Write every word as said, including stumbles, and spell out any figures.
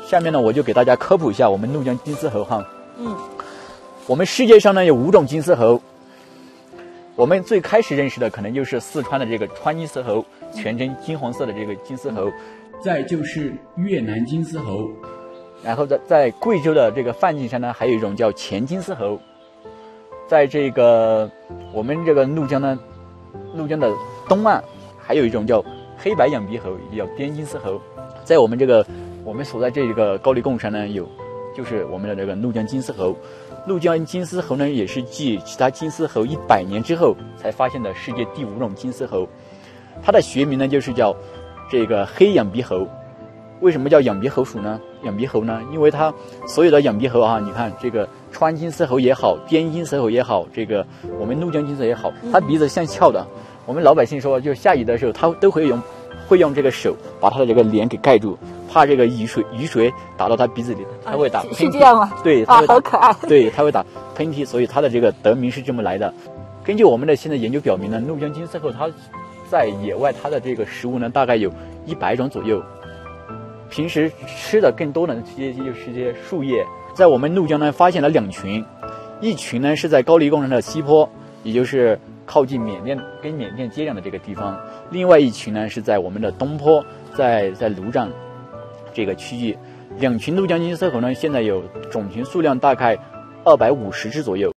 下面呢，我就给大家科普一下我们怒江金丝猴哈。 嗯， 我们世界上呢有五种金丝猴，我们最开始认识的可能就是四川的这个川金丝猴，全身金黄色的这个金丝猴， 再就是越南金丝猴， 然后在在贵州的这个梵净山呢，还有一种叫黔金丝猴，在这个我们这个怒江呢，怒江的东岸还有一种叫黑白仰鼻猴，也叫滇金丝猴。在我们这个我们所在这个高黎贡山呢，有就是我们的这个怒江金丝猴。怒江金丝猴呢，也是继其他金丝猴一百年之后才发现的世界第五种金丝猴。它的学名呢，就是叫这个黑仰鼻猴。为什么叫仰鼻猴属呢？仰鼻猴呢，因为它所有的仰鼻猴啊，你看这个川金丝猴也好，滇金丝猴也好，这个我们怒江金丝猴也好，它鼻子像翘的。我们老百姓说，就下雨的时候，它都会用会用这个手把它的这个脸给盖住，怕这个雨水雨水打到它鼻子里，它会打喷嚏。 是这样吗？ 对， 啊，好可爱。 对，它会打喷嚏，所以它的这个得名是这么来的。根据我们的现在研究表明呢，怒江金丝猴它在野外它的这个食物呢，大概有一百种左右。平时吃的更多的这些就是这些树叶。在我们怒江呢，发现了两群，一群呢是在高黎贡山的西坡，也就是靠近缅甸跟缅甸接壤的这个地方；另外一群呢是在我们的东坡，在在芦藏这个区域。两群怒江金丝猴呢，现在有种群数量大概二百五十只左右。